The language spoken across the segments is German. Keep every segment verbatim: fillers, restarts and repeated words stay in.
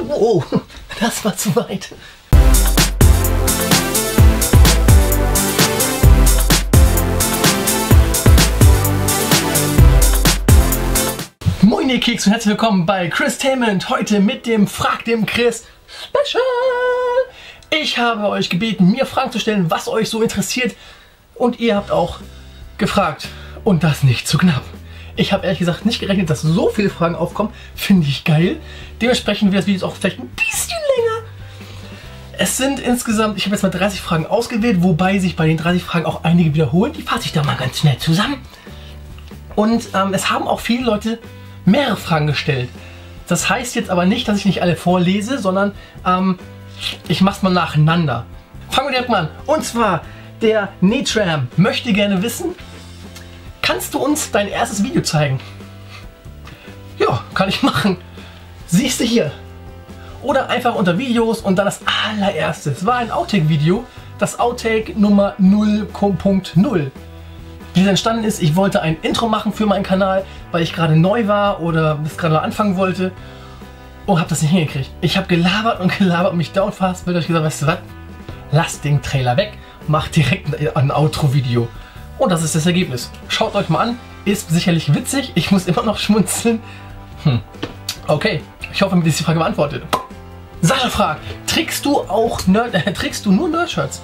Oh, das war zu weit. Moin ihr Keks und herzlich willkommen bei Christainment. Heute mit dem Frag dem Chris Special. Ich habe euch gebeten, mir Fragen zu stellen, was euch so interessiert. Und ihr habt auch gefragt. Und das nicht zu knapp. Ich habe ehrlich gesagt nicht gerechnet, dass so viele Fragen aufkommen. Finde ich geil. Dementsprechend wird das Video auch vielleicht ein bisschen länger. Es sind insgesamt, ich habe jetzt mal dreißig Fragen ausgewählt, wobei sich bei den dreißig Fragen auch einige wiederholen. Die fasse ich da mal ganz schnell zusammen. Und ähm, es haben auch viele Leute mehrere Fragen gestellt. Das heißt jetzt aber nicht, dass ich nicht alle vorlese, sondern ähm, ich mache es mal nacheinander. Fangen wir direkt mal an. Und zwar, der Netram möchte gerne wissen, kannst du uns dein erstes Video zeigen? Ja, kann ich machen. Siehst du hier. Oder einfach unter Videos und dann das allererste. Es war ein Outtake-Video, das Outtake Nummer null Punkt null. Wie es entstanden ist, ich wollte ein Intro machen für meinen Kanal, weil ich gerade neu war oder das gerade anfangen wollte und habe das nicht hingekriegt. Ich habe gelabert und gelabert und mich down fast, wird euch gesagt, weißt du was, lasst den Trailer weg, macht direkt ein Outro-Video. Und das ist das Ergebnis. Schaut euch mal an, ist sicherlich witzig, ich muss immer noch schmunzeln. Hm. Okay, ich hoffe, mir ist die Frage beantwortet. Sascha fragt, trägst du auch Nerd, äh, trägst du nur Nerd-Shirts?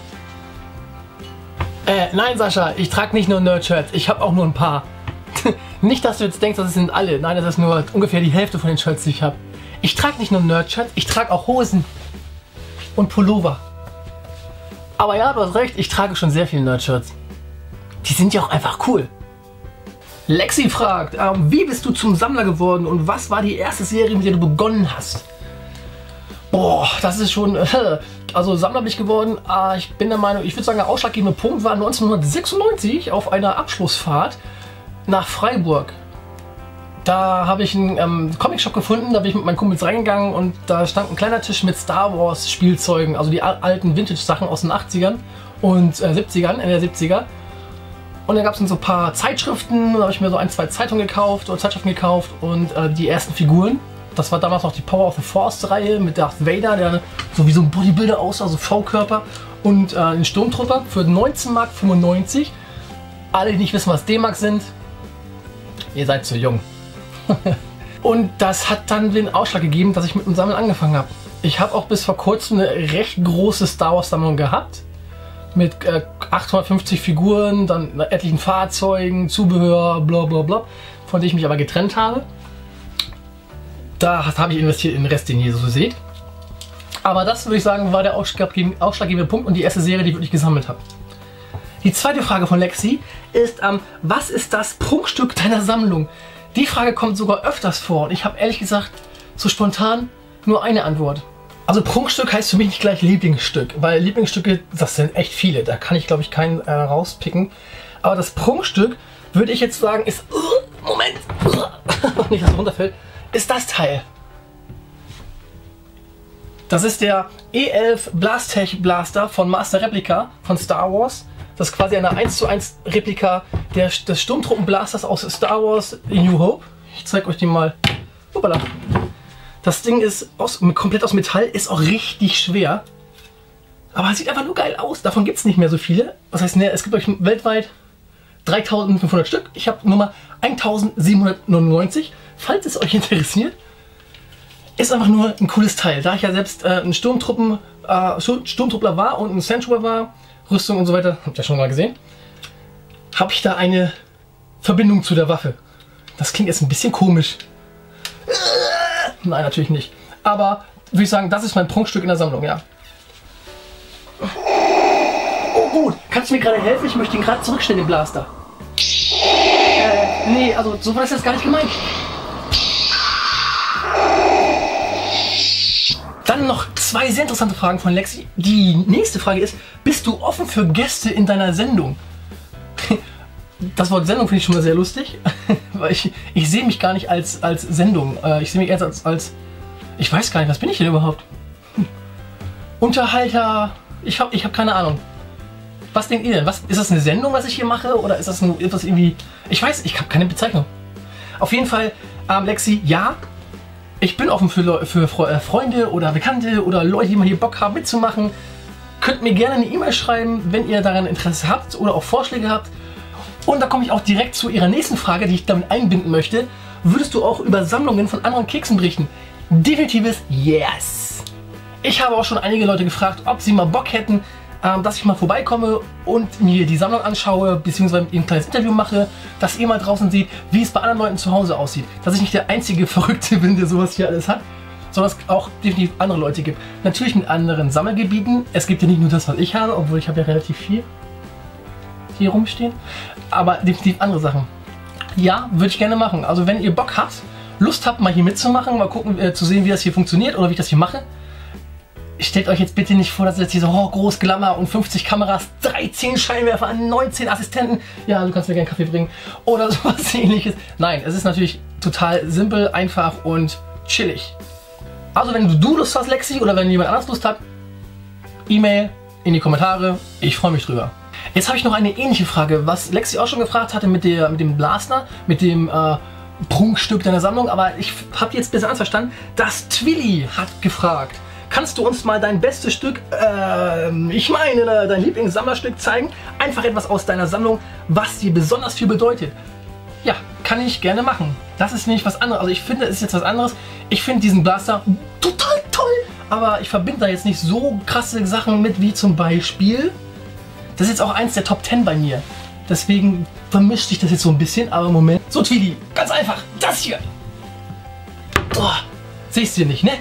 Äh, nein Sascha, ich trage nicht nur Nerd-Shirts, ich habe auch nur ein paar. Nicht, dass du jetzt denkst, das sind alle. Nein, das ist nur ungefähr die Hälfte von den Shirts, die ich habe. Ich trage nicht nur Nerd-Shirts, ich trage auch Hosen und Pullover. Aber ja, du hast recht, ich trage schon sehr viele Nerd-Shirts. Die sind ja auch einfach cool. Lexi fragt, ähm, wie bist du zum Sammler geworden und was war die erste Serie, mit der du begonnen hast? Boah, das ist schon... Äh, also Sammler bin ich geworden. Äh, ich bin der Meinung, ich würde sagen, der ausschlaggebende Punkt war neunzehnhundertsechsundneunzig auf einer Abschlussfahrt nach Freiburg. Da habe ich einen ähm, Comicshop gefunden, da bin ich mit meinen Kumpels reingegangen und da stand ein kleiner Tisch mit Star Wars Spielzeugen, also die alten Vintage-Sachen aus den achtzigern und äh, siebzigern, Ende der siebziger. Und dann gab es so ein paar Zeitschriften, da habe ich mir so ein, zwei Zeitungen gekauft oder Zeitschriften gekauft und äh, die ersten Figuren. Das war damals noch die Power of the Force Reihe mit Darth Vader, der so wie so ein Bodybuilder aussah, so V-Körper, und äh, einen Sturmtrooper für neunzehn Mark fünfundneunzig. Alle, die nicht wissen, was D-Mark sind, ihr seid zu jung. Und das hat dann den Ausschlag gegeben, dass ich mit dem Sammeln angefangen habe. Ich habe auch bis vor kurzem eine recht große Star Wars Sammlung gehabt. Mit äh, achthundertfünfzig Figuren, dann etlichen Fahrzeugen, Zubehör, bla bla bla, von denen ich mich aber getrennt habe. Da habe ich investiert in den Rest, den ihr so seht. Aber das, würde ich sagen, war der ausschlaggebende Punkt und die erste Serie, die ich wirklich gesammelt habe. Die zweite Frage von Lexi ist, ähm, was ist das Prunkstück deiner Sammlung? Die Frage kommt sogar öfters vor und ich habe ehrlich gesagt so spontan nur eine Antwort. Also Prunkstück heißt für mich nicht gleich Lieblingsstück, weil Lieblingsstücke, das sind echt viele, da kann ich glaube ich keinen äh, rauspicken. Aber das Prunkstück, würde ich jetzt sagen, ist, uh, Moment, uh, nicht, dass es runterfällt, ist das Teil. Das ist der E elf Blastech Blaster von Master Replica von Star Wars. Das ist quasi eine eins zu eins Replika der, des Sturmtruppenblasters aus Star Wars in New Hope. Ich zeige euch den mal. Hoppala. Das Ding ist aus, komplett aus Metall, ist auch richtig schwer. Aber es sieht einfach nur geil aus. Davon gibt es nicht mehr so viele. Das heißt, ne, es gibt euch weltweit dreitausendfünfhundert Stück. Ich habe Nummer eintausendsiebenhundertneunundneunzig. Falls es euch interessiert. Ist einfach nur ein cooles Teil. Da ich ja selbst äh, ein Sturmtruppen, äh, Sturmtruppler war und ein Sandtrooper war, Rüstung und so weiter, habt ihr schon mal gesehen, habe ich da eine Verbindung zu der Waffe. Das klingt jetzt ein bisschen komisch. Nein, natürlich nicht. Aber würde ich sagen, das ist mein Prunkstück in der Sammlung, ja. Oh gut, kannst du mir gerade helfen? Ich möchte ihn gerade zurückstellen, den Blaster. Äh, nee, also so war das jetzt gar nicht gemeint. Dann noch zwei sehr interessante Fragen von Lexi. Die nächste Frage ist, bist du offen für Gäste in deiner Sendung? Das Wort Sendung finde ich schon mal sehr lustig, weil ich, ich sehe mich gar nicht als, als Sendung. Ich sehe mich erst als, als, ich weiß gar nicht, was bin ich denn überhaupt? Hm. Unterhalter, ich habe ich hab keine Ahnung. Was denkt ihr denn? Was, ist das eine Sendung, was ich hier mache? Oder ist das nur etwas irgendwie, ich weiß, ich habe keine Bezeichnung. Auf jeden Fall, ähm, Lexi, ja, Ich bin offen für, Leu für Fre Freunde oder Bekannte oder Leute, die mal hier Bock haben mitzumachen. Könnt mir gerne eine E-Mail schreiben, wenn ihr daran Interesse habt oder auch Vorschläge habt. Und da komme ich auch direkt zu Ihrer nächsten Frage, die ich damit einbinden möchte. Würdest du auch über Sammlungen von anderen Keksen berichten? Definitives Yes! Ich habe auch schon einige Leute gefragt, ob sie mal Bock hätten, ähm, dass ich mal vorbeikomme und mir die Sammlung anschaue, beziehungsweise ein kleines Interview mache, dass ihr mal draußen seht, wie es bei anderen Leuten zu Hause aussieht. Dass ich nicht der einzige Verrückte bin, der sowas hier alles hat, sondern es auch definitiv andere Leute gibt. Natürlich mit anderen Sammelgebieten. Es gibt ja nicht nur das, was ich habe, obwohl ich habe ja relativ viel hier rumstehen, aber definitiv andere Sachen. Ja, würde ich gerne machen. Also wenn ihr Bock habt, Lust habt, mal hier mitzumachen, mal gucken, äh, zu sehen, wie das hier funktioniert oder wie ich das hier mache. Stellt euch jetzt bitte nicht vor, dass jetzt hier so oh, groß Glamour und fünfzig Kameras, dreizehn Scheinwerfer an neunzehn Assistenten. Ja, du kannst mir gerne Kaffee bringen oder sowas ähnliches. Nein, es ist natürlich total simpel, einfach und chillig. Also wenn du Lust hast, Lexi, oder wenn jemand anderes Lust hat, E-Mail in die Kommentare. Ich freue mich drüber. Jetzt habe ich noch eine ähnliche Frage, was Lexi auch schon gefragt hatte mit, der, mit dem Blaster, mit dem äh, Prunkstück deiner Sammlung. Aber ich habe jetzt besser verstanden, dass Twilly hat gefragt. Kannst du uns mal dein bestes Stück, äh, ich meine dein Lieblingssammlerstück zeigen? Einfach etwas aus deiner Sammlung, was dir besonders viel bedeutet. Ja, kann ich gerne machen. Das ist nämlich was anderes. Also ich finde, es ist jetzt was anderes. Ich finde diesen Blaster total toll, aber ich verbinde da jetzt nicht so krasse Sachen mit, wie zum Beispiel... Das ist jetzt auch eins der Top zehn bei mir. Deswegen vermischt sich das jetzt so ein bisschen, aber im Moment... So Twilly, ganz einfach, das hier. Oh, siehst du nicht, ne?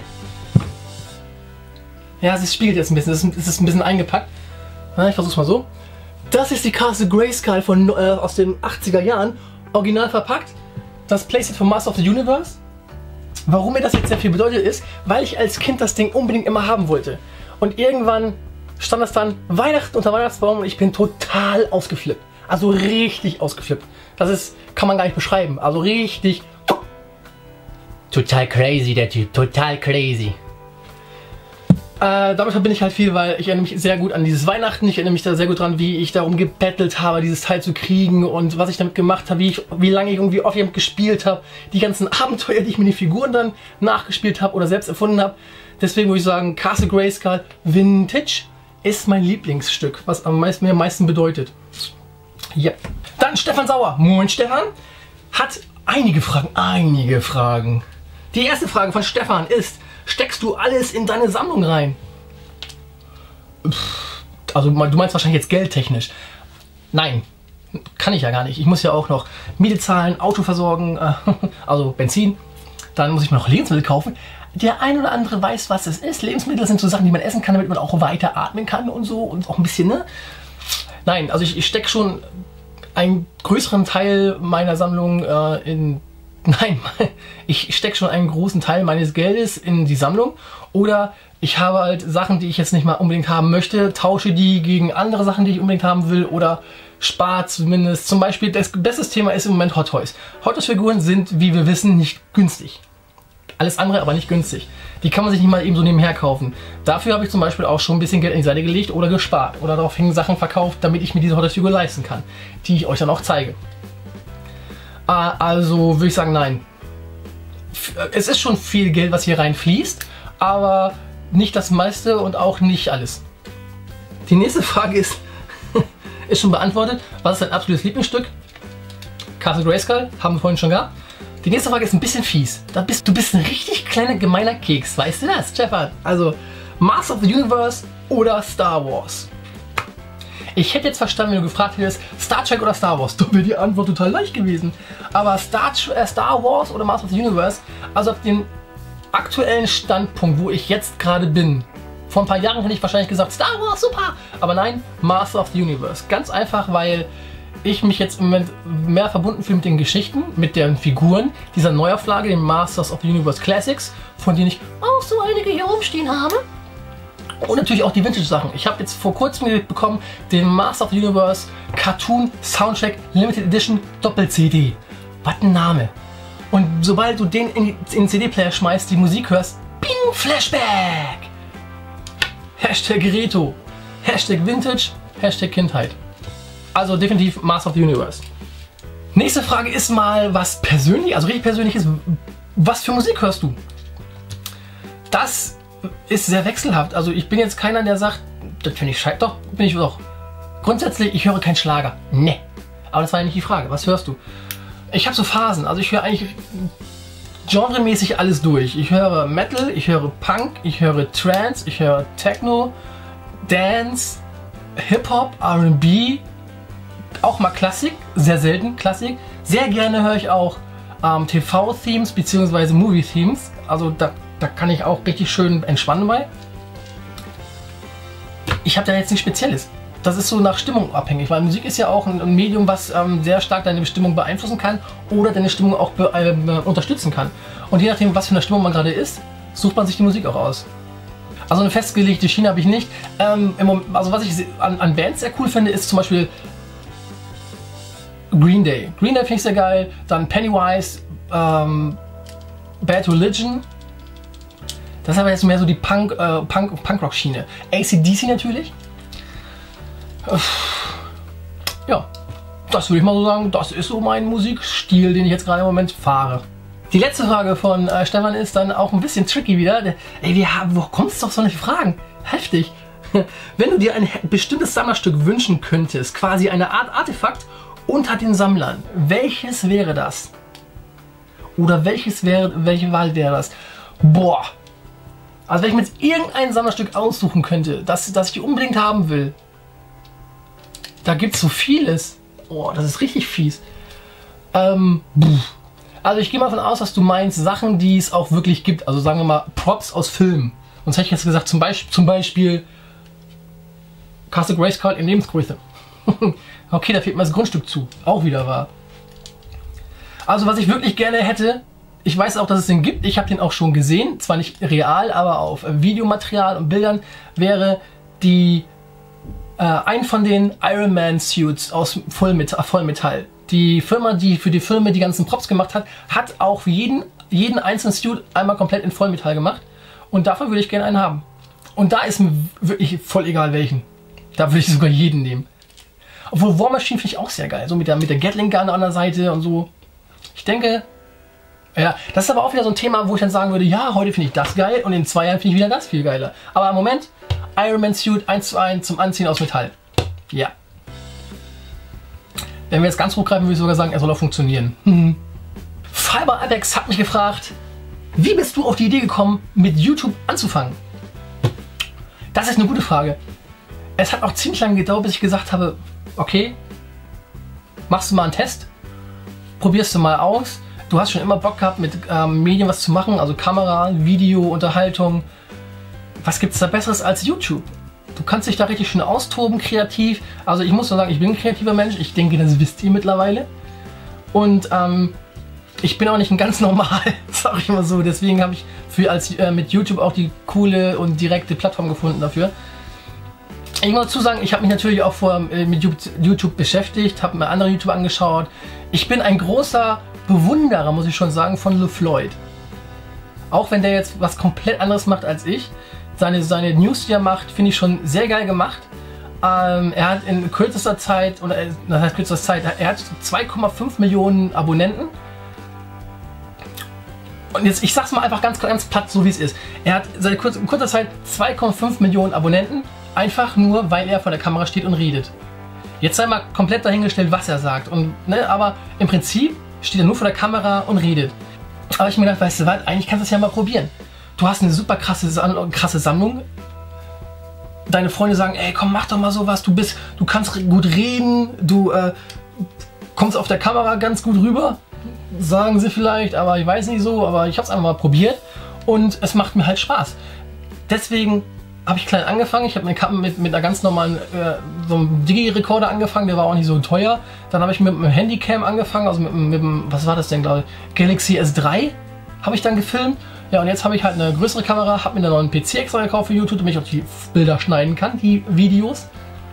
Ja, es spiegelt jetzt ein bisschen, es ist, es ist ein bisschen eingepackt. Na, ich versuch's mal so. Das ist die Castle Grayskull von, äh, aus den achtziger Jahren. Original verpackt. Das Playset von Master of the Universe. Warum mir das jetzt sehr viel bedeutet ist, weil ich als Kind das Ding unbedingt immer haben wollte. Und irgendwann stand das dann Weihnachten unter Weihnachtsbaum und ich bin total ausgeflippt. Also richtig ausgeflippt. Das ist, kann man gar nicht beschreiben. Also richtig... Total crazy, der Typ. Total crazy. Äh, damit verbinde ich halt viel, weil ich erinnere mich sehr gut an dieses Weihnachten. Ich erinnere mich da sehr gut dran, wie ich darum gebettelt habe, dieses Teil zu kriegen und was ich damit gemacht habe, wie, ich, wie lange ich irgendwie oft gespielt habe. Die ganzen Abenteuer, die ich mit den Figuren dann nachgespielt habe oder selbst erfunden habe. Deswegen würde ich sagen, Castle Grayskull Vintage ist mein Lieblingsstück, was am meisten, mir am meisten bedeutet. Ja. Dann Stefan Sauer. Moin Stefan. Hat einige Fragen, einige Fragen. Die erste Frage von Stefan ist, steckst du alles in deine Sammlung rein? Also du meinst wahrscheinlich jetzt geldtechnisch. Nein, kann ich ja gar nicht. Ich muss ja auch noch Miete zahlen, Auto versorgen, äh, also Benzin. Dann muss ich mir noch Lebensmittel kaufen. Der ein oder andere weiß, was es ist. Lebensmittel sind so Sachen, die man essen kann, damit man auch weiter atmen kann und so. Und auch ein bisschen, ne? Nein, also ich, ich stecke schon einen größeren Teil meiner Sammlung äh, in... Nein, ich stecke schon einen großen Teil meines Geldes in die Sammlung. Oder ich habe halt Sachen, die ich jetzt nicht mal unbedingt haben möchte, tausche die gegen andere Sachen, die ich unbedingt haben will. Oder spare zumindest. Zum Beispiel, das beste Thema ist im Moment Hot Toys. Hot Toys Figuren sind, wie wir wissen, nicht günstig. Alles andere aber nicht günstig. Die kann man sich nicht mal eben so nebenher kaufen. Dafür habe ich zum Beispiel auch schon ein bisschen Geld in die Seite gelegt oder gespart. Oder daraufhin Sachen verkauft, damit ich mir diese Hot Toys Figur leisten kann. Die ich euch dann auch zeige. Also würde ich sagen, nein. Es ist schon viel Geld, was hier reinfließt, aber nicht das meiste und auch nicht alles. Die nächste Frage ist, ist schon beantwortet. Was ist dein absolutes Lieblingsstück? Castle Grayskull, haben wir vorhin schon gehabt. Die nächste Frage ist ein bisschen fies. Da bist, du bist ein richtig kleiner, gemeiner Keks. Weißt du das, Stefan? Also, Master of the Universe oder Star Wars? Ich hätte jetzt verstanden, wenn du gefragt hättest, Star Trek oder Star Wars. Da wäre die Antwort total leicht gewesen. Aber Star, äh, Star Wars oder Master of the Universe, also auf den aktuellen Standpunkt, wo ich jetzt gerade bin. Vor ein paar Jahren hätte ich wahrscheinlich gesagt, Star Wars, super. Aber nein, Master of the Universe. Ganz einfach, weil ich mich jetzt im Moment mehr verbunden fühle mit den Geschichten, mit den Figuren dieser Neuauflage, den Masters of the Universe Classics, von denen ich auch so einige hier rumstehen habe. Und natürlich auch die Vintage-Sachen. Ich habe jetzt vor kurzem bekommen den Master of the Universe Cartoon Soundtrack Limited Edition Doppel-C D. Was ein Name. Und sobald du den in den C D-Player schmeißt, die Musik hörst, Bing, Flashback! Hashtag Reto, Hashtag Vintage, Hashtag Kindheit. Also definitiv Master of the Universe. Nächste Frage ist mal was persönlich, also richtig persönliches. Was für Musik hörst du? das ist sehr wechselhaft. Also ich bin jetzt keiner, der sagt, das finde ich scheiße. Doch, bin ich doch. Grundsätzlich, ich höre keinen Schlager. Ne. Aber das war ja nicht die Frage. Was hörst du? Ich habe so Phasen. Also ich höre eigentlich genremäßig alles durch. Ich höre Metal, ich höre Punk, ich höre Trance, ich höre Techno, Dance, Hip-Hop, R und B, auch mal Klassik, sehr selten Klassik. Sehr gerne höre ich auch ähm, T V-Themes bzw. Movie-Themes. Also da, da kann ich auch richtig schön entspannen bei. Ich habe da jetzt nichts Spezielles. Das ist so nach Stimmung abhängig, weil Musik ist ja auch ein Medium, was ähm, sehr stark deine Stimmung beeinflussen kann oder deine Stimmung auch be äh, unterstützen kann. Und je nachdem, was für eine Stimmung man gerade ist, sucht man sich die Musik auch aus. Also eine festgelegte Schiene habe ich nicht. Ähm, im Moment, also was ich an, an Bands sehr cool finde, ist zum Beispiel Green Day. Green Day finde ich sehr geil. Dann Pennywise, ähm, Bad Religion. Das ist aber jetzt mehr so die Punk, äh, Punk, Punkrock-Schiene. A C D C natürlich. Ja, das würde ich mal so sagen, das ist so mein Musikstil, den ich jetzt gerade im Moment fahre. Die letzte Frage von äh, Stefan ist dann auch ein bisschen tricky wieder. Der, ey, wir haben, wo kommst du auf solche Fragen? Heftig. Wenn du dir ein bestimmtes Sammlerstück wünschen könntest, quasi eine Art Artefakt unter den Sammlern, welches wäre das? Oder welches wäre, welche Wahl wäre das? Boah. Also wenn ich mir jetzt irgendein Sammlerstück aussuchen könnte, das, das ich unbedingt haben will, da gibt es so vieles. Oh, das ist richtig fies. Ähm, also ich gehe mal davon aus, dass du meinst Sachen, die es auch wirklich gibt. Also sagen wir mal Props aus Filmen. Sonst hätte ich jetzt gesagt, zum Beispiel, zum Beispiel Castle Grayskull in Lebensgröße. Okay, da fehlt mir das Grundstück zu. Auch wieder wahr. Also was ich wirklich gerne hätte, ich weiß auch, dass es den gibt. Ich habe den auch schon gesehen. Zwar nicht real, aber auf Videomaterial und Bildern wäre die... Äh, ein von den Iron Man Suits aus Vollmetall, Vollmetall. Die Firma, die für die Filme die ganzen Props gemacht hat, hat auch für jeden, jeden einzelnen Suit einmal komplett in Vollmetall gemacht. Und davon würde ich gerne einen haben. Und da ist mir wirklich voll egal welchen. Da würde ich sogar jeden nehmen. Obwohl War Machine finde ich auch sehr geil. So mit der, mit der Gatling Gun an der Seite und so. Ich denke, ja, das ist aber auch wieder so ein Thema, wo ich dann sagen würde, ja, heute finde ich das geil und in zwei Jahren finde ich wieder das viel geiler. Aber im Moment, Iron Man Suit eins zu eins zum Anziehen aus Metall. Ja. Wenn wir jetzt ganz hochgreifen, würde ich sogar sagen, er soll auch funktionieren. Mhm. Fiber Apex hat mich gefragt, wie bist du auf die Idee gekommen, mit YouTube anzufangen? Das ist eine gute Frage. Es hat auch ziemlich lange gedauert, bis ich gesagt habe, okay, machst du mal einen Test, probierst du mal aus. Du hast schon immer Bock gehabt, mit ähm, Medien was zu machen, also Kamera, Video, Unterhaltung. Was gibt es da Besseres als YouTube? Du kannst dich da richtig schön austoben, kreativ. Also ich muss nur sagen, ich bin ein kreativer Mensch. Ich denke, das wisst ihr mittlerweile. Und ähm, ich bin auch nicht ein ganz normal, sag ich mal so. Deswegen habe ich für als äh, mit YouTube auch die coole und direkte Plattform gefunden dafür. Ich muss dazu sagen, ich habe mich natürlich auch vorher äh, mit YouTube beschäftigt, habe mir andere YouTube angeschaut. Ich bin ein großer Bewunderer, muss ich schon sagen, von LeFloid. Auch wenn der jetzt was komplett anderes macht als ich. Seine, seine News, die er macht, finde ich schon sehr geil gemacht. Ähm, er hat in kürzester Zeit, oder das heißt kürzester Zeit, er hat zwei Komma fünf Millionen Abonnenten. Und jetzt, ich sag's mal einfach ganz, ganz platt, so wie es ist. Er hat seit kurz, in kurzer Zeit zwei Komma fünf Millionen Abonnenten, einfach nur, weil er vor der Kamera steht und redet. Jetzt sei mal komplett dahingestellt, was er sagt. Und, ne, aber im Prinzip steht er nur vor der Kamera und redet. Aber ich mir gedacht, weißt du was, eigentlich kannst du es ja mal probieren. Du hast eine super krasse, krasse Sammlung. Deine Freunde sagen, ey, komm, mach doch mal sowas. Du bist, du kannst gut reden, du äh, kommst auf der Kamera ganz gut rüber. Sagen sie vielleicht, aber ich weiß nicht so. Aber ich habe es einfach mal probiert und es macht mir halt Spaß. Deswegen habe ich klein angefangen. Ich habe mit, mit einer ganz normalen äh, so einem Digi-Rekorder angefangen. Der war auch nicht so teuer. Dann habe ich mit einem Handycam angefangen. Also mit, mit dem, was war das denn, glaube ich? Galaxy S drei habe ich dann gefilmt. Ja, und jetzt habe ich halt eine größere Kamera, habe mir einen neuen P C extra gekauft für YouTube, damit ich auch die Bilder schneiden kann, die Videos.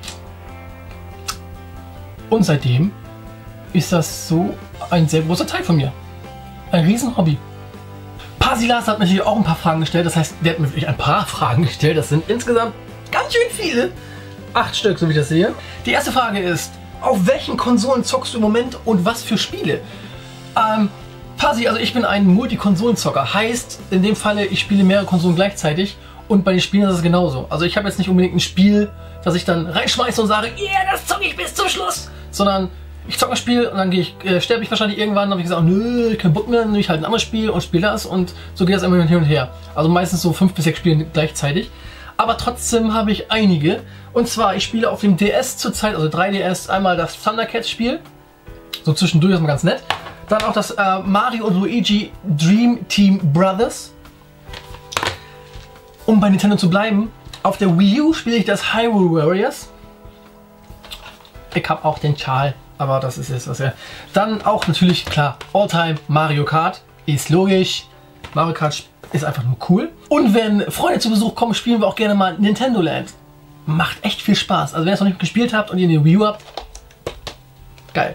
Und seitdem ist das so ein sehr großer Teil von mir. Ein riesen Hobby. Pasilas hat natürlich auch ein paar Fragen gestellt, das heißt, der hat mir wirklich ein paar Fragen gestellt. Das sind insgesamt ganz schön viele. Acht Stück, so wie ich das sehe. Die erste Frage ist, auf welchen Konsolen zockst du im Moment und was für Spiele? Ähm, Pasi, also ich bin ein Multikonsolenzocker. Heißt, in dem Falle, ich spiele mehrere Konsolen gleichzeitig und bei den Spielen ist es genauso. Also ich habe jetzt nicht unbedingt ein Spiel, das ich dann reinschmeiße und sage, yeah, das zocke ich bis zum Schluss. Sondern ich zocke ein Spiel und dann gehe ich, äh, sterbe ich wahrscheinlich irgendwann, dann habe ich gesagt, nö, kein Bock mehr, dann nehme ich halt ein anderes Spiel und spiele das und so geht das immer hin und her. Also meistens so fünf bis sechs Spiele gleichzeitig. Aber trotzdem habe ich einige. Und zwar, ich spiele auf dem D S zurzeit, also drei D S, einmal das Thundercats-Spiel. So zwischendurch ist mal ganz nett. Dann auch das äh, Mario und Luigi Dream Team Brothers. Um bei Nintendo zu bleiben, auf der Wii U spiele ich das Hyrule Warriors. Ich habe auch den Schal, aber das ist jetzt was ja. Dann auch natürlich, klar, Alltime Mario Kart. Ist logisch. Mario Kart ist einfach nur cool. Und wenn Freunde zu Besuch kommen, spielen wir auch gerne mal Nintendo Land. Macht echt viel Spaß. Also wenn ihr es noch nicht gespielt habt und ihr eine Wii U habt, geil.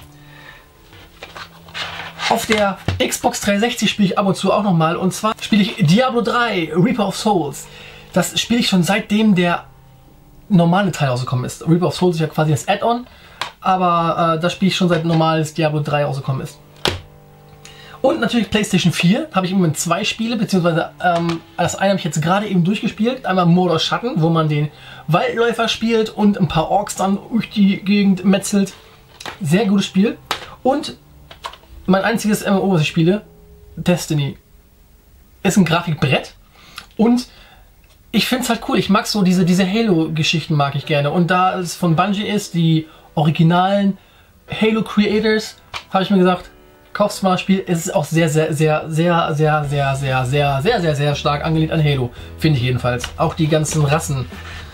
Auf der Xbox dreihundertsechzig spiele ich ab und zu auch nochmal. Und zwar spiele ich Diablo drei, Reaper of Souls. Das spiele ich schon seitdem der normale Teil rausgekommen ist. Reaper of Souls ist ja quasi das Add-on. Aber äh, das spiele ich schon seit normales Diablo drei rausgekommen ist. Und natürlich PlayStation vier. Habe ich im Moment zwei Spiele. Beziehungsweise ähm, das eine habe ich jetzt gerade eben durchgespielt. Einmal Mordor Schatten, wo man den Waldläufer spielt und ein paar Orks dann durch die Gegend metzelt. Sehr gutes Spiel. Und mein einziges M M O, was ich spiele, Destiny, ist ein Grafikbrett und ich finde es halt cool. Ich mag so diese, diese Halo-Geschichten mag ich gerne. Und da es von Bungie ist, die originalen Halo-Creators, habe ich mir gesagt, kauf's mal das Spiel. Es ist auch sehr, sehr, sehr, sehr, sehr, sehr, sehr, sehr, sehr, sehr, sehr stark angelehnt an Halo. Finde ich jedenfalls. Auch die ganzen Rassen.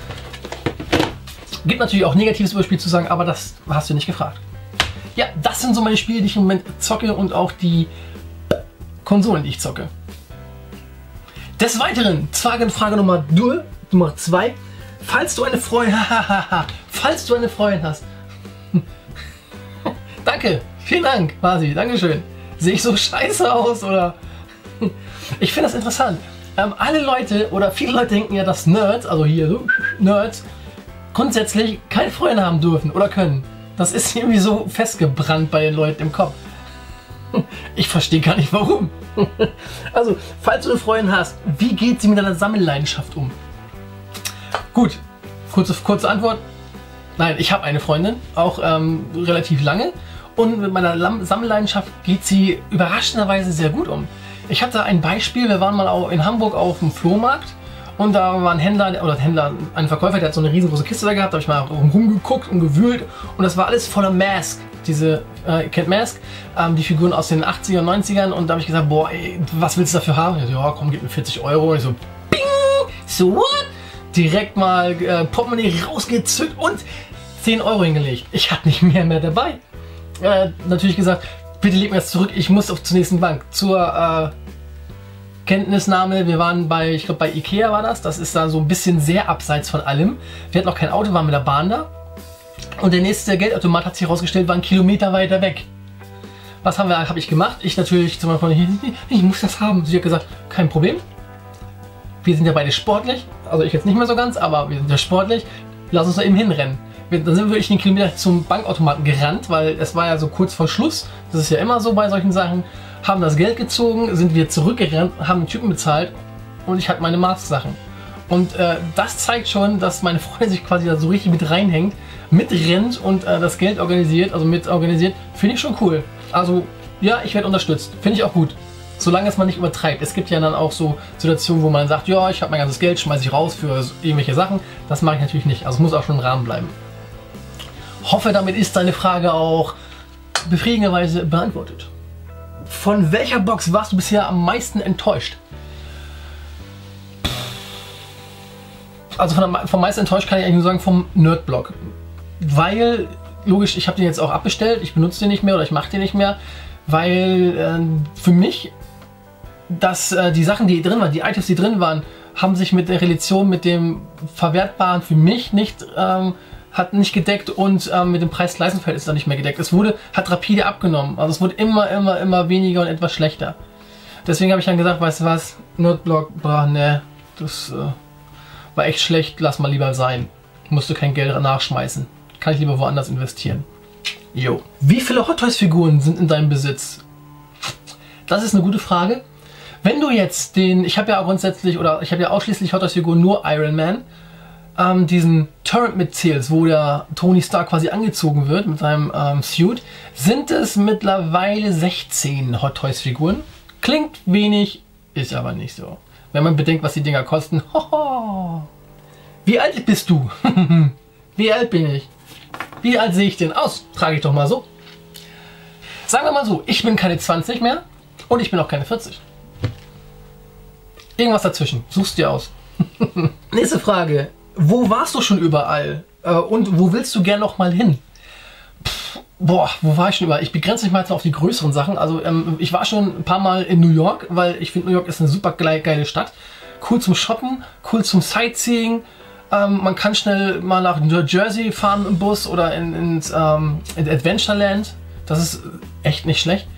Gibt natürlich auch Negatives über das Spiel zu sagen, aber das hast du nicht gefragt. Ja, das sind so meine Spiele, die ich im Moment zocke und auch die Konsolen, die ich zocke. Des Weiteren, Frage, Frage Nummer zwei. Falls du eine Freundin, falls du eine Freundin hast. Danke, vielen Dank, Pasi, dankeschön. Sehe ich so scheiße aus oder? Ich finde das interessant. Ähm, alle Leute oder viele Leute denken ja, dass Nerds, also hier so Nerds, grundsätzlich keine Freunde haben dürfen oder können. Das ist irgendwie so festgebrannt bei den Leuten im Kopf. Ich verstehe gar nicht warum. Also, falls du eine Freundin hast, wie geht sie mit deiner Sammelleidenschaft um? Gut, kurze, kurze Antwort. Nein, ich habe eine Freundin, auch ähm, relativ lange. Und mit meiner Lam Sammelleidenschaft geht sie überraschenderweise sehr gut um. Ich hatte ein Beispiel, wir waren mal auch in Hamburg auf dem Flohmarkt. Und da war ein Händler, oder ein Händler, ein Verkäufer, der hat so eine riesengroße Kiste da gehabt, da habe ich mal rumgeguckt und gewühlt und das war alles voller Mask. Diese, äh, ihr kennt Mask, ähm, die Figuren aus den achtzigern und neunzigern und da habe ich gesagt, boah, ey, was willst du dafür haben? Ich so, ja, komm, gib mir vierzig Euro. Und ich so, bing, so what? Direkt mal äh, Portemonnaie rausgezückt und zehn Euro hingelegt. Ich hatte nicht mehr mehr dabei. Äh, natürlich gesagt, bitte leg mir das zurück, ich muss auf zur nächsten Bank. Zur, äh, Kenntnisnahme, wir waren bei, ich glaube bei Ikea war das, das ist da so ein bisschen sehr abseits von allem. Wir hatten noch kein Auto, waren mit der Bahn da und der nächste Geldautomat hat sich herausgestellt, war ein Kilometer weiter weg. Was haben wir, habe ich gemacht? Ich natürlich zu meiner Freundin, ich muss das haben. Sie hat gesagt, kein Problem. Wir sind ja beide sportlich, also ich jetzt nicht mehr so ganz, aber wir sind ja sportlich, lass uns da eben hinrennen. Wir, dann sind wir wirklich den Kilometer zum Bankautomaten gerannt, weil es war ja so kurz vor Schluss, das ist ja immer so bei solchen Sachen. Haben das Geld gezogen, sind wir zurückgerannt, haben den Typen bezahlt und ich hatte meine Mask-Sachen. Und äh, das zeigt schon, dass meine Freundin sich quasi da so richtig mit reinhängt, mitrennt und äh, das Geld organisiert, also mit organisiert, finde ich schon cool. Also ja, ich werde unterstützt, finde ich auch gut. Solange es man nicht übertreibt. Es gibt ja dann auch so Situationen, wo man sagt, ja, ich habe mein ganzes Geld, schmeiße ich raus für irgendwelche Sachen. Das mache ich natürlich nicht, also es muss auch schon im Rahmen bleiben. Hoffe, damit ist deine Frage auch befriedigenderweise beantwortet. Von welcher Box warst du bisher am meisten enttäuscht? Also von der, vom meisten enttäuscht kann ich eigentlich nur sagen vom Nerdblock. Weil, logisch, ich habe den jetzt auch abbestellt, ich benutze den nicht mehr oder ich mache den nicht mehr. Weil äh, für mich, dass äh, die Sachen, die drin waren, die Items, die drin waren, haben sich mit der Relation, mit dem Verwertbaren für mich nicht... Ähm, hat nicht gedeckt und ähm, mit dem Preis-Leistungsverhältnis ist dann nicht mehr gedeckt. Es wurde, hat rapide abgenommen. Also es wurde immer, immer, immer weniger und etwas schlechter. Deswegen habe ich dann gesagt, weißt du was, Nerdblock, boah, ne, das äh, war echt schlecht, lass mal lieber sein. Musst du kein Geld nachschmeißen. Kann ich lieber woanders investieren. Jo. Wie viele Hot Toys Figuren sind in deinem Besitz? Das ist eine gute Frage. Wenn du jetzt den, ich habe ja grundsätzlich, oder ich habe ja ausschließlich Hot Toys Figuren nur Iron Man, ähm, diesen Turret mitzählst, wo der Tony Stark quasi angezogen wird mit seinem ähm, Suit, sind es mittlerweile sechzehn Hot Toys Figuren. Klingt wenig, ist aber nicht so. Wenn man bedenkt, was die Dinger kosten. Hoho. Wie alt bist du? Wie alt bin ich? Wie alt sehe ich denn aus? Frage ich doch mal so. Sagen wir mal so, ich bin keine zwanzig mehr und ich bin auch keine vierzig. Irgendwas dazwischen. Suchst dir aus. Nächste Frage. Wo warst du schon überall? Und wo willst du gern noch mal hin? Pff, boah, wo war ich schon überall? Ich begrenze mich mal jetzt auf die größeren Sachen. Also ähm, ich war schon ein paar Mal in New York, weil ich finde, New York ist eine super geile Stadt. Cool zum Shoppen, cool zum Sightseeing. Ähm, man kann schnell mal nach New Jersey fahren im Bus oder in, ins ähm, in Adventureland. Das ist echt nicht schlecht.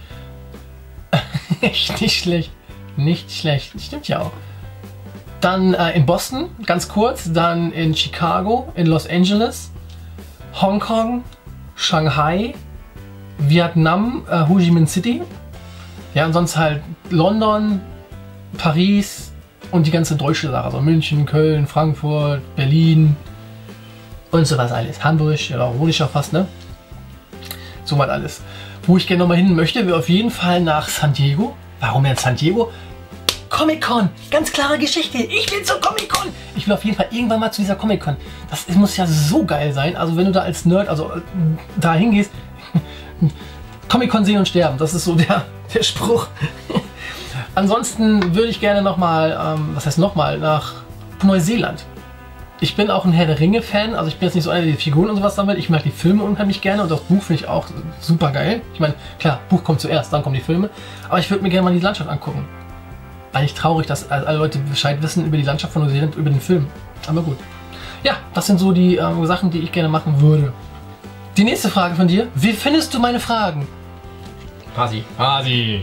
Echt nicht schlecht. Nicht schlecht. Stimmt ja auch. Dann äh, in Boston, ganz kurz. Dann in Chicago, in Los Angeles, Hongkong, Shanghai, Vietnam, äh, Ho Chi Minh City. Ja, und sonst halt London, Paris und die ganze deutsche Sache. Also München, Köln, Frankfurt, Berlin und so was alles. Hamburg, ja, wohne ich ja fast, ne? Soweit alles. Wo ich gerne nochmal hin möchte, wäre auf jeden Fall nach San Diego. Warum jetzt San Diego? Comic-Con, ganz klare Geschichte. Ich will zur Comic-Con. Ich will auf jeden Fall irgendwann mal zu dieser Comic-Con. Das muss ja so geil sein. Also wenn du da als Nerd, also da hingehst, Comic-Con sehen und sterben. Das ist so der, der Spruch. Ansonsten würde ich gerne nochmal, ähm, was heißt nochmal, nach Neuseeland. Ich bin auch ein Herr der Ringe-Fan, also ich bin jetzt nicht so einer, der die Figuren und sowas sammelt. Ich mag die Filme unheimlich gerne und das Buch finde ich auch super geil. Ich meine, klar, Buch kommt zuerst, dann kommen die Filme. Aber ich würde mir gerne mal die Landschaft angucken. Eigentlich traurig, dass alle Leute Bescheid wissen über die Landschaft von Neuseeland, über den Film. Aber gut. Ja, das sind so die ähm, Sachen, die ich gerne machen würde. Die nächste Frage von dir. Wie findest du meine Fragen? Hasi. Hasi.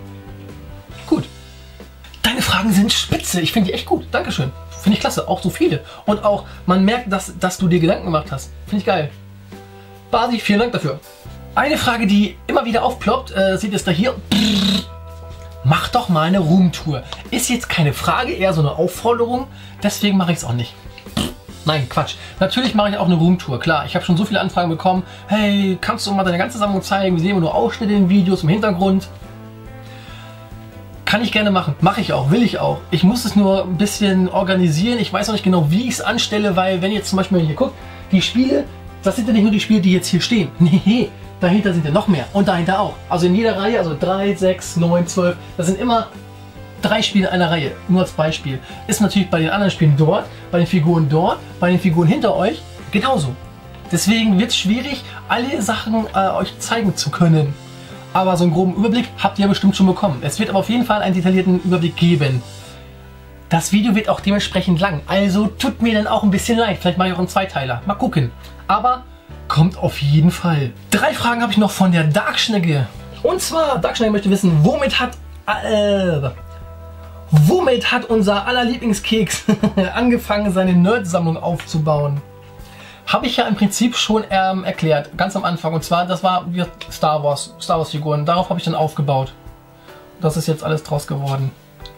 Gut. Deine Fragen sind spitze. Ich finde die echt gut. Dankeschön. Finde ich klasse. Auch so viele. Und auch, man merkt, dass, dass du dir Gedanken gemacht hast. Finde ich geil. Basi, vielen Dank dafür. Eine Frage, die immer wieder aufploppt, äh, seht ihr es da hier. Mach doch mal eine Roomtour. Ist jetzt keine Frage, eher so eine Aufforderung. Deswegen mache ich es auch nicht. Nein, Quatsch. Natürlich mache ich auch eine Roomtour. Klar, ich habe schon so viele Anfragen bekommen. Hey, kannst du mal deine ganze Sammlung zeigen? Wir sehen nur Ausschnitte in Videos im Hintergrund. Kann ich gerne machen. Mache ich auch. Will ich auch. Ich muss es nur ein bisschen organisieren. Ich weiß noch nicht genau, wie ich es anstelle, weil wenn jetzt zum Beispiel hier guckt, die Spiele, das sind ja nicht nur die Spiele, die jetzt hier stehen. Nee, dahinter sind ja noch mehr. Und dahinter auch. Also in jeder Reihe, also drei, sechs, neun, zwölf, das sind immer drei Spiele in einer Reihe. Nur als Beispiel. Ist natürlich bei den anderen Spielen dort, bei den Figuren dort, bei den Figuren hinter euch genauso. Deswegen wird es schwierig, alle Sachen äh, euch zeigen zu können. Aber so einen groben Überblick habt ihr bestimmt schon bekommen. Es wird aber auf jeden Fall einen detaillierten Überblick geben. Das Video wird auch dementsprechend lang. Also tut mir dann auch ein bisschen leid. Vielleicht mache ich auch einen Zweiteiler. Mal gucken. Aber kommt auf jeden Fall. Drei Fragen habe ich noch von der Darkschnecke. Und zwar, Darkschnecke möchte wissen, womit hat... Äh, womit hat unser aller Lieblingskeks angefangen, seine Nerd-Sammlung aufzubauen? Habe ich ja im Prinzip schon ähm, erklärt, ganz am Anfang. Und zwar, das war wie Star Wars, Star Wars Figuren. Darauf habe ich dann aufgebaut. Das ist jetzt alles draus geworden.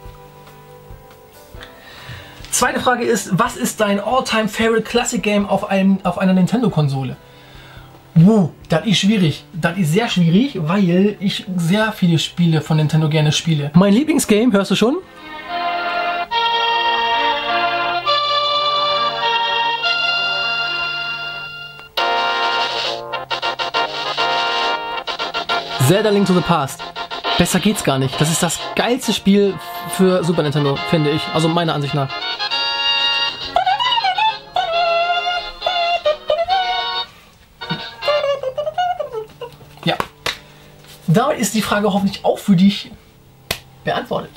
Zweite Frage ist, was ist dein All-Time Favorite Classic Game auf, einem, auf einer Nintendo-Konsole? Wow, das ist schwierig. Das ist sehr schwierig, weil ich sehr viele Spiele von Nintendo gerne spiele. Mein Lieblingsgame, hörst du schon? Zelda Link to the Past. Besser geht's gar nicht. Das ist das geilste Spiel für Super Nintendo, finde ich. Also meiner Ansicht nach. Ja. Da ist die Frage hoffentlich auch für dich beantwortet.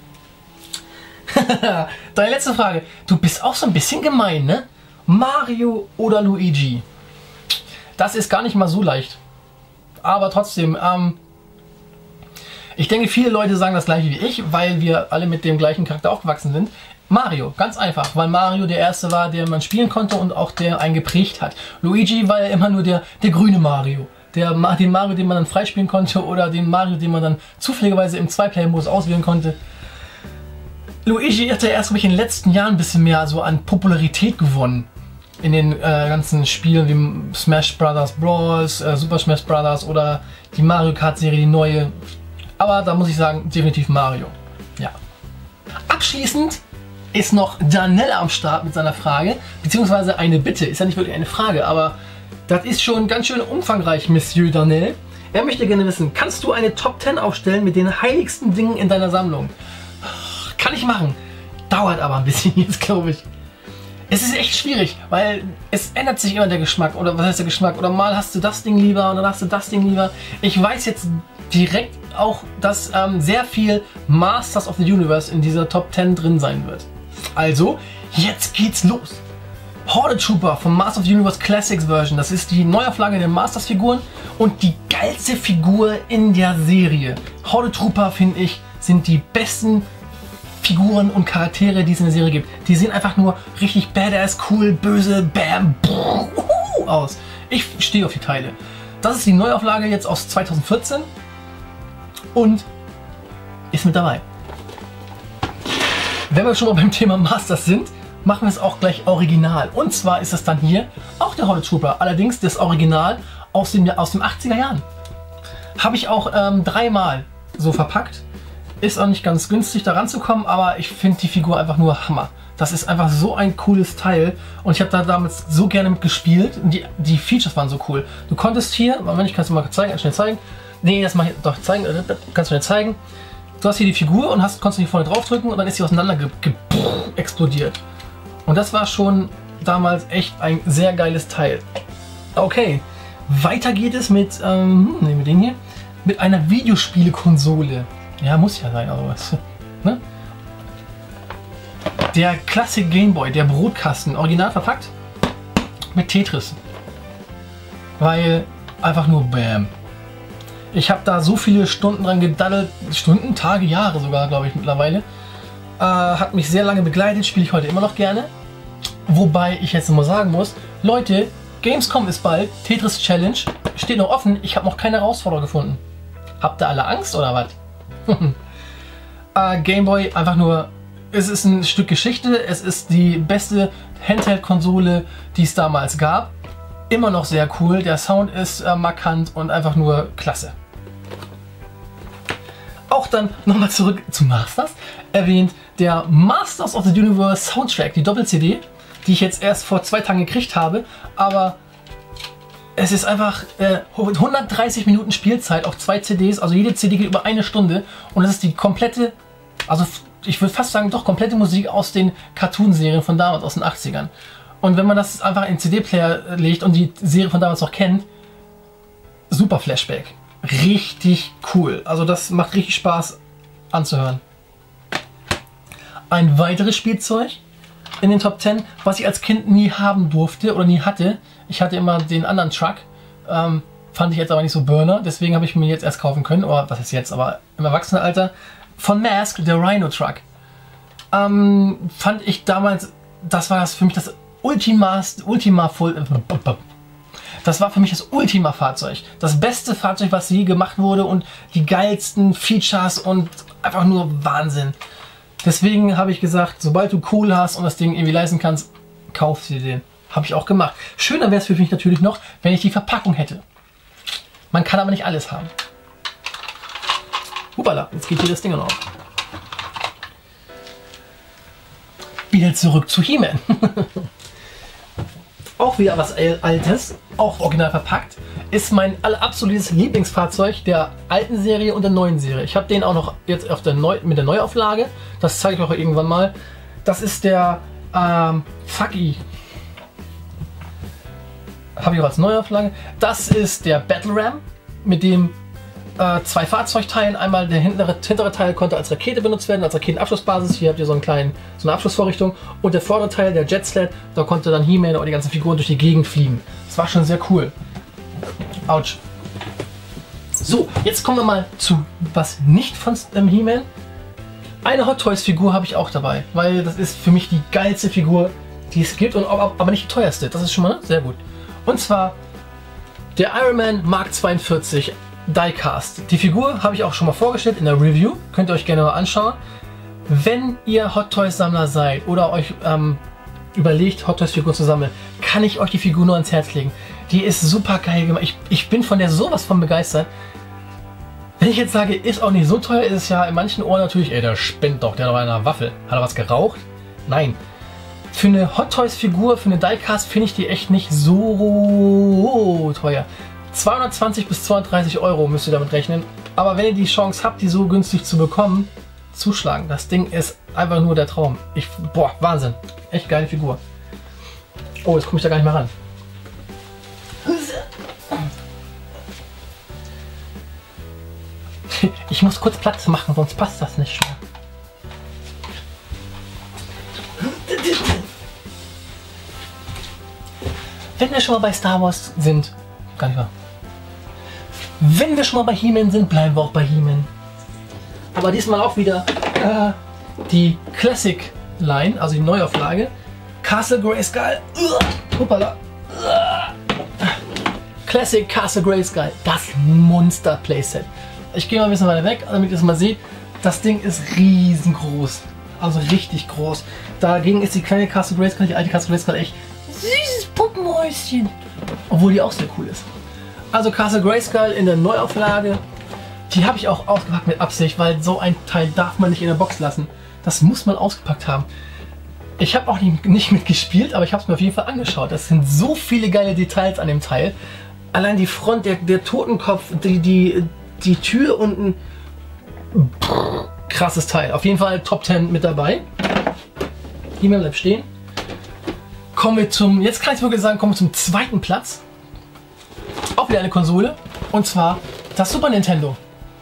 Deine letzte Frage. Du bist auch so ein bisschen gemein, ne? Mario oder Luigi? Das ist gar nicht mal so leicht. Aber trotzdem, ähm, ich denke, viele Leute sagen das gleiche wie ich, weil wir alle mit dem gleichen Charakter aufgewachsen sind. Mario, ganz einfach, weil Mario der erste war, der man spielen konnte und auch der einen geprägt hat. Luigi war ja immer nur der, der grüne Mario. der, den Mario, den man dann freispielen konnte, oder den Mario, den man dann zufälligerweise im zwei-Player-Modus auswählen konnte. Luigi hat ja erst in den letzten Jahren ein bisschen mehr so an Popularität gewonnen. In den äh, ganzen Spielen wie Smash Brothers Brawls, äh, Super Smash Brothers oder die Mario Kart Serie, die neue. Aber da muss ich sagen, definitiv Mario. Ja. Abschließend ist noch Danell am Start mit seiner Frage, beziehungsweise eine Bitte. Ist ja nicht wirklich eine Frage, aber das ist schon ganz schön umfangreich, Monsieur Danell. Er möchte gerne wissen, kannst du eine Top zehn aufstellen mit den heiligsten Dingen in deiner Sammlung? Kann ich machen. Dauert aber ein bisschen jetzt, glaube ich. Es ist echt schwierig, weil es ändert sich immer der Geschmack. Oder was heißt der Geschmack? Oder mal hast du das Ding lieber und dann hast du das Ding lieber. Ich weiß jetzt direkt auch, dass ähm, sehr viel Masters of the Universe in dieser Top zehn drin sein wird. Also, jetzt geht's los. Horde Trooper vom Masters of the Universe Classics Version. Das ist die Neuauflage der Masters Figuren und die geilste Figur in der Serie. Horde Trooper, finde ich, sind die besten Figuren und Charaktere, die es in der Serie gibt. Die sehen einfach nur richtig badass, cool, böse, bam, brrr, uh, aus. Ich stehe auf die Teile. Das ist die Neuauflage jetzt aus zweitausendvierzehn und ist mit dabei. Wenn wir schon mal beim Thema Masters sind, machen wir es auch gleich original. Und zwar ist es dann hier auch der Horde Trooper, allerdings das Original aus den, aus den achtziger Jahren. Habe ich auch ähm, dreimal so verpackt. Ist auch nicht ganz günstig da ranzukommen, aber ich finde die Figur einfach nur Hammer. Das ist einfach so ein cooles Teil und ich habe da damals so gerne mit gespielt. Die, die Features waren so cool. Du konntest hier, Moment, ich kann es mal zeigen, schnell zeigen. Nee, das mache ich doch zeigen, kannst du mir zeigen. Du hast hier die Figur und hast, konntest hier vorne drauf drücken und dann ist sie auseinander ge, ge, explodiert. Und das war schon damals echt ein sehr geiles Teil. Okay, weiter geht es mit, ähm, nehmen wir den hier, mit einer Videospielekonsole. Ja, muss ja sein, aber was. Ne? Der Classic Game Boy, der Brotkasten, original verpackt mit Tetris. Weil einfach nur Bam. Ich habe da so viele Stunden dran gedaddelt, Stunden, Tage, Jahre sogar, glaube ich, mittlerweile. Äh, hat mich sehr lange begleitet, spiele ich heute immer noch gerne. Wobei ich jetzt mal sagen muss, Leute, Gamescom ist bald, Tetris Challenge steht noch offen, ich habe noch keine Herausforderung gefunden. Habt ihr alle Angst oder was? uh, Game Boy, einfach nur, es ist ein Stück Geschichte, es ist die beste Handheld-Konsole, die es damals gab. Immer noch sehr cool, der Sound ist äh, markant und einfach nur klasse. Auch dann nochmal zurück zu Masters, erwähnt der Masters of the Universe Soundtrack, die Doppel-C D, die ich jetzt erst vor zwei Tagen gekriegt habe, aber es ist einfach äh, hundertdreißig Minuten Spielzeit auf zwei C Ds, also jede C D geht über eine Stunde und es ist die komplette, also ich würde fast sagen, doch komplette Musik aus den Cartoon-Serien von damals, aus den achtzigern. Und wenn man das einfach in den C D-Player legt und die Serie von damals noch kennt, super Flashback. Richtig cool. Also das macht richtig Spaß anzuhören. Ein weiteres Spielzeug in den Top zehn, was ich als Kind nie haben durfte oder nie hatte. Ich hatte immer den anderen Truck, ähm, fand ich jetzt aber nicht so Burner, deswegen habe ich mir jetzt erst kaufen können, oder was ist jetzt, aber im Erwachsenenalter, von Mask, der Rhino Truck. Ähm, fand ich damals, das war das für mich das Ultima, Ultima Full, das war für mich das Ultima Fahrzeug. Das beste Fahrzeug, was je gemacht wurde und die geilsten Features und einfach nur Wahnsinn. Deswegen habe ich gesagt, sobald du Kohle hast und das Ding irgendwie leisten kannst, kauf dir den. Habe ich auch gemacht. Schöner wäre es für mich natürlich noch, wenn ich die Verpackung hätte. Man kann aber nicht alles haben. Hupala, jetzt geht hier das Ding noch auf. Wieder zurück zu He-Man. Auch wieder was Altes, auch original verpackt, ist mein absolutes Lieblingsfahrzeug der alten Serie und der neuen Serie. Ich habe den auch noch jetzt auf der Neu mit der Neuauflage, das zeige ich euch irgendwann mal. Das ist der ähm, Fucky. Habe ich auch als Neuauflage. Das ist der Battle Ram, mit dem äh, zwei Fahrzeugteilen. Einmal der hintere, hintere Teil konnte als Rakete benutzt werden, als Raketenabschussbasis. Hier habt ihr so, einen kleinen, so eine Abschussvorrichtung. Und der vordere Teil, der Jet Sled, da konnte dann He-Man oder die ganzen Figuren durch die Gegend fliegen. Das war schon sehr cool. Autsch. So, jetzt kommen wir mal zu was nicht von ähm, He-Man. Eine Hot Toys Figur habe ich auch dabei, weil das ist für mich die geilste Figur, die es gibt, und aber nicht die teuerste. Das ist schon mal sehr gut. Und zwar Der Iron Man Mark zweiundvierzig Diecast. Die Figur habe ich auch schon mal vorgestellt in der Review. Könnt ihr euch gerne mal anschauen. Wenn ihr Hot Toys Sammler seid oder euch ähm, überlegt, Hot Toys Figuren zu sammeln, kann ich euch die Figur nur ans Herz legen. Die ist super geil gemacht. Ich, ich bin von der sowas von begeistert. Wenn ich jetzt sage, ist auch nicht so teuer, ist es ja in manchen Ohren natürlich, ey, der spinnt doch, der hat doch eine Waffel. Hat er was geraucht? Nein. Für eine Hot Toys Figur, für eine Diecast finde ich die echt nicht so teuer. zweihundertzwanzig bis zweihundertdreißig Euro müsst ihr damit rechnen. Aber wenn ihr die Chance habt, die so günstig zu bekommen, zuschlagen. Das Ding ist einfach nur der Traum. Ich, boah, Wahnsinn. Echt geile Figur. Oh, jetzt komme ich da gar nicht mehr ran. Ich muss kurz Platz machen, sonst passt das nicht mehr. Wenn wir schon mal bei Star Wars sind, gar nicht wahr. Wenn wir schon mal bei He-Man sind, bleiben wir auch bei He-Man. Aber diesmal auch wieder äh, die Classic Line, also die Neuauflage. Castle Grayskull. Uh, hoppala. Uh, Classic Castle Grayskull. Das Monster Playset. Ich gehe mal ein bisschen weiter weg, damit ihr es mal seht. Das Ding ist riesengroß. Also richtig groß. Dagegen ist die kleine Castle Grayskull, die alte Castle Grayskull echt süßes Puppenhäuschen. Obwohl die auch sehr cool ist. Also Castle Grayskull in der Neuauflage. Die habe ich auch ausgepackt mit Absicht, weil so ein Teil darf man nicht in der Box lassen. Das muss man ausgepackt haben. Ich habe auch nicht, nicht mitgespielt, aber ich habe es mir auf jeden Fall angeschaut. Das sind so viele geile Details an dem Teil. Allein die Front, der, der Totenkopf, die, die, die Tür unten. Pff, krasses Teil. Auf jeden Fall Top zehn mit dabei. He-Man bleibt stehen. Kommen wir zum, jetzt kann ich wirklich sagen, kommen wir zum zweiten Platz. Auch wieder eine Konsole. Und zwar das Super Nintendo.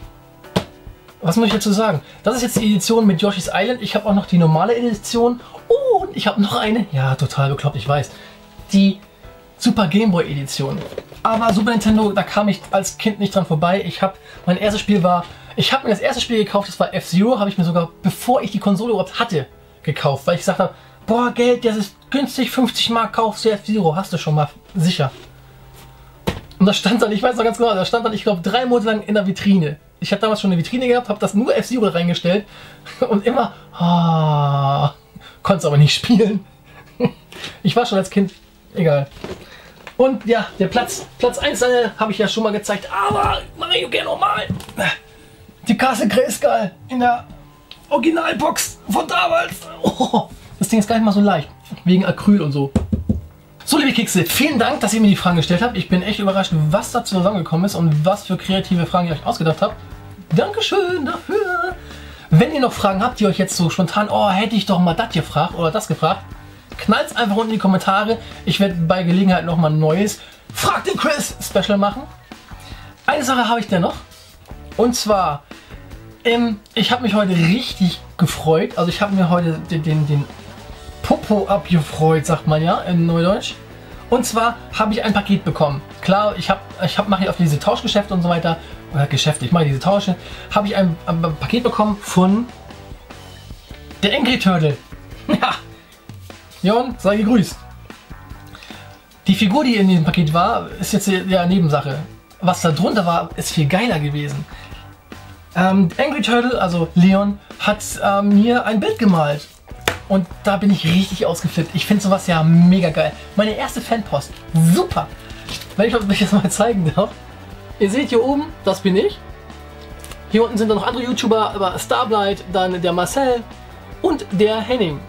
Was muss ich dazu sagen? Das ist jetzt die Edition mit Yoshi's Island. Ich habe auch noch die normale Edition. Oh, und ich habe noch eine. Ja, total bekloppt, ich weiß. Die Super Game Boy Edition. Aber Super Nintendo, da kam ich als Kind nicht dran vorbei. Ich habe, mein erstes Spiel war, ich habe mir das erste Spiel gekauft, das war F-Zero. Habe ich mir sogar, bevor ich die Konsole überhaupt hatte, gekauft. Weil ich gesagt habe, boah, Geld, das ist günstig, fünfzig Mark, kaufst du F-Zero. Hast du schon mal, sicher. Und da stand dann, ich weiß noch ganz genau, da stand dann, ich glaube, drei Monate lang in der Vitrine. Ich habe damals schon eine Vitrine gehabt, habe das nur F-Zero reingestellt und immer, ah, konnte es aber nicht spielen. Ich war schon als Kind, egal. Und ja, der Platz, Platz eins äh, habe ich ja schon mal gezeigt, aber Mario gerne nochmal. Die Castle Grayskull in der Originalbox von damals. Oh, das Ding ist gar nicht mal so leicht, wegen Acryl und so. So, liebe Kekse, vielen Dank, dass ihr mir die Fragen gestellt habt. Ich bin echt überrascht, was da zusammengekommen ist und was für kreative Fragen ihr euch ausgedacht habt. Dankeschön dafür. Wenn ihr noch Fragen habt, die euch jetzt so spontan, oh, hätte ich doch mal das gefragt oder das gefragt, knallt einfach unten in die Kommentare. Ich werde bei Gelegenheit noch mal ein neues Frag den Chris Special machen. Eine Sache habe ich denn noch. Und zwar, ähm, ich habe mich heute richtig gefreut. Also ich habe mir heute den, den, den Popo abgefreut, sagt man ja in Neudeutsch. Und zwar habe ich ein Paket bekommen. Klar, ich habe, ich hab, mache ja auf diese Tauschgeschäfte und so weiter. Oder Geschäfte, ich mache diese Tausche. Habe ich ein, ein Paket bekommen von der Angry Turtle. Ja. Jon, sei gegrüßt. Die Figur, die in diesem Paket war, ist jetzt ja Nebensache. Was da drunter war, ist viel geiler gewesen. Ähm, Angry Turtle, also Leon, hat ähm, mir ein Bild gemalt. Und da bin ich richtig ausgeflippt. Ich finde sowas ja mega geil. Meine erste Fanpost. Super. Wenn ich euch das mal zeigen darf. Ihr seht hier oben, das bin ich. Hier unten sind dann noch andere YouTuber, aber Starblight, dann der Marcel und der Henning.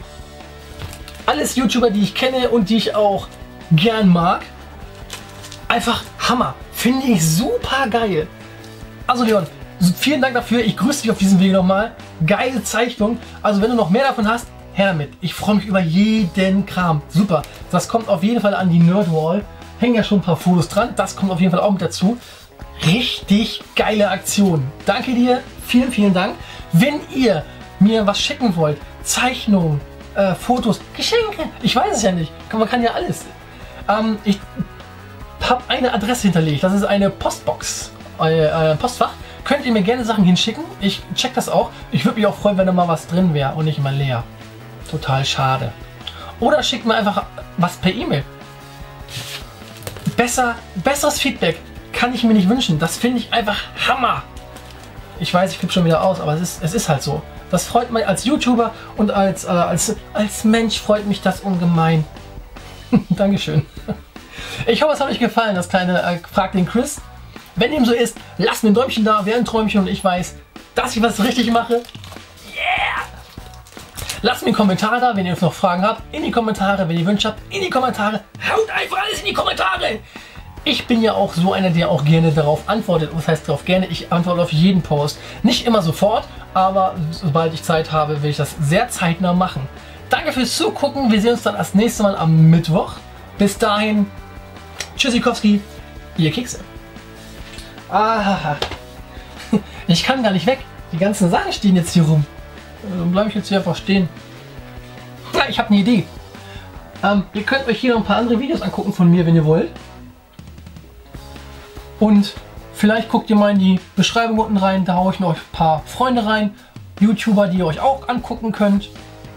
Alles YouTuber, die ich kenne und die ich auch gern mag. Einfach Hammer. Finde ich super geil. Also Leon, vielen Dank dafür. Ich grüße dich auf diesem Weg nochmal. Geile Zeichnung. Also wenn du noch mehr davon hast, her damit. Ich freue mich über jeden Kram. Super. Das kommt auf jeden Fall an die Nerdwall. Hängen ja schon ein paar Fotos dran. Das kommt auf jeden Fall auch mit dazu. Richtig geile Aktion. Danke dir. Vielen, vielen Dank. Wenn ihr mir was schicken wollt, Zeichnungen, äh, Fotos, Geschenke, ich weiß es ja nicht. Man kann ja alles. Ähm, ich habe eine Adresse hinterlegt. Das ist eine Postbox, äh, äh, Postfach. Könnt ihr mir gerne Sachen hinschicken. Ich check das auch. Ich würde mich auch freuen, wenn da mal was drin wäre und nicht immer leer. Total schade. Oder schickt mir einfach was per E-Mail. Besser, besseres Feedback kann ich mir nicht wünschen. Das finde ich einfach Hammer. Ich weiß, ich flippe schon wieder aus, aber es ist, es ist halt so. Das freut mich als YouTuber und als, äh, als, als Mensch freut mich das ungemein. Dankeschön. Ich hoffe, es hat euch gefallen, das kleine äh, Frag den Chris. Wenn dem so ist, lasst mir ein Däumchen da, wäre ein Träumchen und ich weiß, dass ich was richtig mache. Yeah! Lasst mir einen Kommentar da, wenn ihr noch Fragen habt. In die Kommentare, wenn ihr Wünsche habt. In die Kommentare. Haut einfach alles in die Kommentare. Ich bin ja auch so einer, der auch gerne darauf antwortet. Was heißt darauf gerne? Ich antworte auf jeden Post. Nicht immer sofort, aber sobald ich Zeit habe, will ich das sehr zeitnah machen. Danke fürs Zugucken. Wir sehen uns dann das nächste Mal am Mittwoch. Bis dahin. Tschüssikowski. Ihr Kekse. Ah, ich kann gar nicht weg. Die ganzen Sachen stehen jetzt hier rum. Dann bleibe ich jetzt hier einfach stehen. Ja, ich habe eine Idee. Ähm, ihr könnt euch hier noch ein paar andere Videos angucken von mir, wenn ihr wollt. Und vielleicht guckt ihr mal in die Beschreibung unten rein. Da haue ich noch ein paar Freunde rein. YouTuber, die ihr euch auch angucken könnt.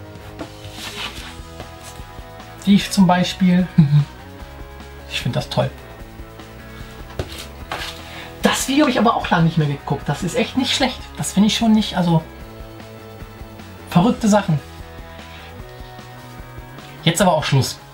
Die ich zum Beispiel. Ich finde das toll. Das Video habe ich aber auch lange nicht mehr geguckt. Das ist echt nicht schlecht. Das finde ich schon nicht, also verrückte Sachen. Jetzt aber auch Schluss.